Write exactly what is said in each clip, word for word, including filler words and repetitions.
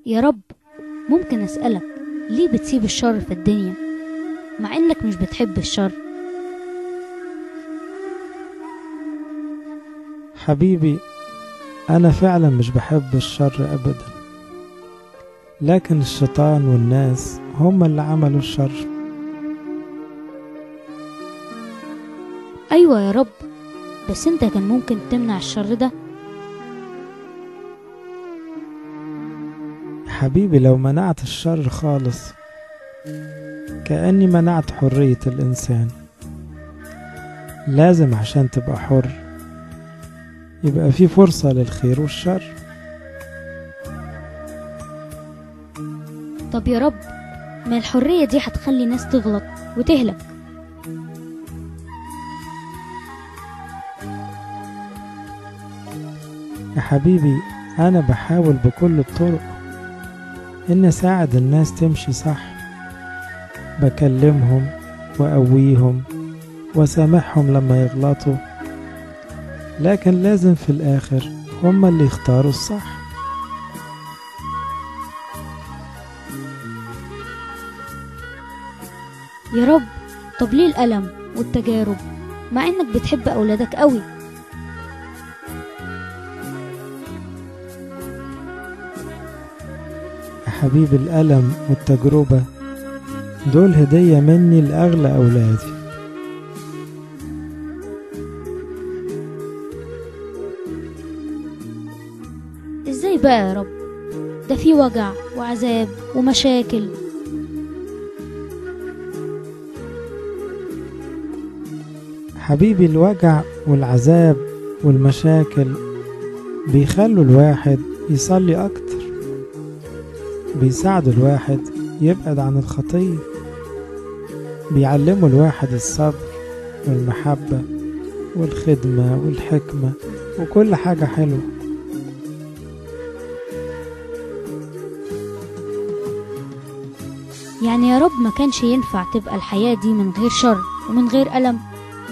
يا رب، ممكن أسألك ليه بتسيب الشر في الدنيا مع إنك مش بتحب الشر؟ حبيبي، أنا فعلا مش بحب الشر أبدا، لكن الشيطان والناس هم اللي عملوا الشر. أيوة يا رب، بس أنت كان ممكن تمنع الشر ده. حبيبي، لو منعت الشر خالص كأني منعت حرية الإنسان. لازم عشان تبقى حر يبقى في فرصة للخير والشر. طب يا رب، ما الحرية دي هتخلي ناس تغلط وتهلك. يا حبيبي، أنا بحاول بكل الطرق إن أساعد الناس تمشي صح، بكلمهم وأقويهم وسامحهم لما يغلطوا، لكن لازم في الآخر هم اللي يختاروا الصح. يا رب، طب ليه الألم والتجارب مع إنك بتحب أولادك قوي؟ يا حبيبي، الألم والتجربة دول هدية مني لأغلى أولادي. إزاي بقى يا رب؟ ده في وجع وعذاب ومشاكل. حبيبي، الوجع والعذاب والمشاكل بيخلوا الواحد يصلي أكتر، بيساعدوا الواحد يبعد عن الخطية، بيعلموا الواحد الصبر والمحبة والخدمة والحكمة وكل حاجة حلوة. يعني يا رب ما كانش ينفع تبقى الحياة دي من غير شر ومن غير ألم؟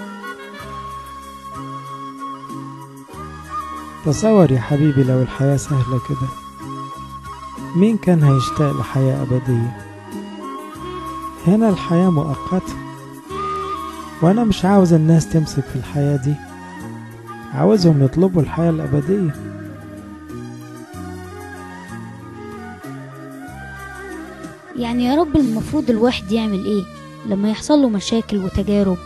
تصور يا حبيبي لو الحياة سهلة كده، مين كان هيشتاق لحياة أبدية؟ هنا الحياة مؤقتة، وأنا مش عاوز الناس تمسك في الحياة دي، عاوزهم يطلبوا الحياة الأبدية. يعني يا رب المفروض الواحد يعمل إيه لما يحصل له مشاكل وتجارب؟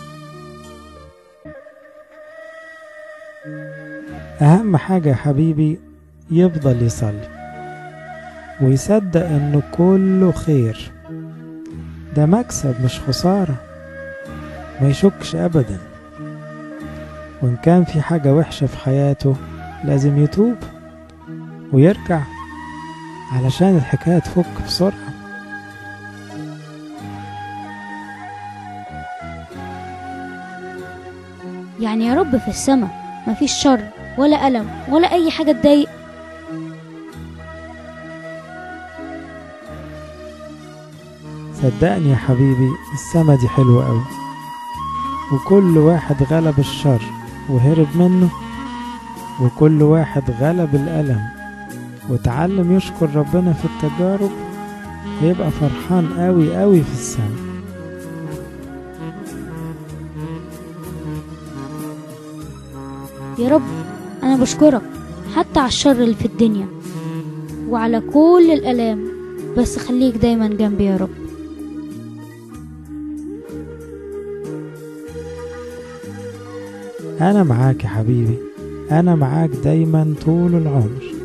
أهم حاجة يا حبيبي يفضل يصلي ويصدق إنه كله خير، ده مكسب مش خسارة. ما يشكش أبدا، وإن كان في حاجة وحشة في حياته لازم يتوب ويرجع علشان الحكاية تفك بسرعة. يعني يا رب في السماء مفيش شر ولا ألم ولا أي حاجة تضايق؟ صدقني يا حبيبي، السما دي حلوة قوي، وكل واحد غلب الشر وهرب منه، وكل واحد غلب الألم وتعلم يشكر ربنا في التجارب، هيبقى فرحان قوي قوي في السما. يا رب، أنا بشكرك حتى على الشر اللي في الدنيا وعلى كل الآلام، بس خليك دايما جنبي يا رب. أنا معاك يا حبيبي، أنا معاك دايما طول العمر.